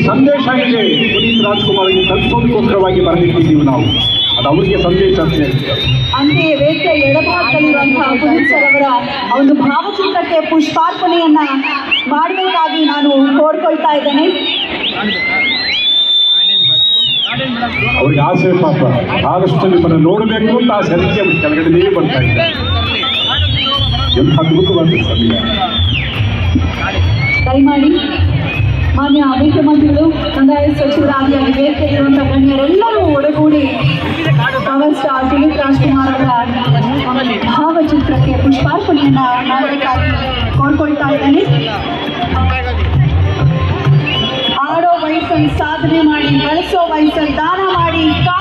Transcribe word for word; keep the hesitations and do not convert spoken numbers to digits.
ಸಂದೇಶ ಇದೆ ಪುನೀತ್ ರಾಜ್ಕುಮಾರ್ಗೆ ತಲುಪಿಸೋದಕ್ಕೋಸ್ಕರವಾಗಿ ಬರೆದಿಟ್ಟಿದ್ದೀವಿ ನಾವು. ಅದು ಅವರಿಗೆ ಸಂದೇಶ ಅಂತ ಹೇಳ್ತಾರೆ. ಅಂತೆಯೇ ವೇದಿಕೆಯ ಎಡಭಾಗದಲ್ಲಿರುವಂತಹ ಪುನೀತ್ ಸರ್ ಅವರ ಒಂದು ಭಾವಚಿತ್ರಕ್ಕೆ ಪುಷ್ಪಾರ್ಪಣೆಯನ್ನ ಮಾಡಬೇಕಾಗಿ ನಾನು ಕೋರ್ಕೊಳ್ತಾ ಇದ್ದೇನೆ. ಅವ್ರಿಗೆ ಆಸೆ ಪಾಪ ಆದಷ್ಟು ನಿಮ್ಮನ್ನು ನೋಡಬೇಕು ಅಂತ ಆಸೆ, ಅದಕ್ಕೆ ಕೆಳಗಡೆ ಬರ್ತಾ ಇದ್ದಾರೆ. ಎಂಥ ಅದ್ಭುತವಾದ ಸಮಯ. ದಯಮಾಡಿ ಮಾನ್ಯ ಮುಖ್ಯಮಂತ್ರಿಗಳು, ಕಂದಾಯ ಸಚಿವರಾಗಿ ವೇದಿಕೆಯಲ್ಲಿರುವಂತಹ ಗಣ್ಯರೆಲ್ಲರೂ ಒಳಗೂಡಿ ಪವರ್ ಸ್ಟಾರ್ ಪುನೀತ್ ರಾಜ್ಕುಮಾರ್ ಅವರ ಭಾವಚಿತ್ರಕ್ಕೆ ಪುಷ್ಪಾರ್ಪಣೆಯನ್ನ ಮಾಡಬೇಕಾಗಿ ಕೋರ್ಕೊಳ್ತಾ ಇದ್ದೇನೆ. ಆಡೋ ವಯಸ್ಸಲ್ಲಿ ಸಾಧನೆ ಮಾಡಿ, ಬಳಸೋ ವಯಸ್ಸಲ್ಲಿ ದಾನ ಮಾಡಿ,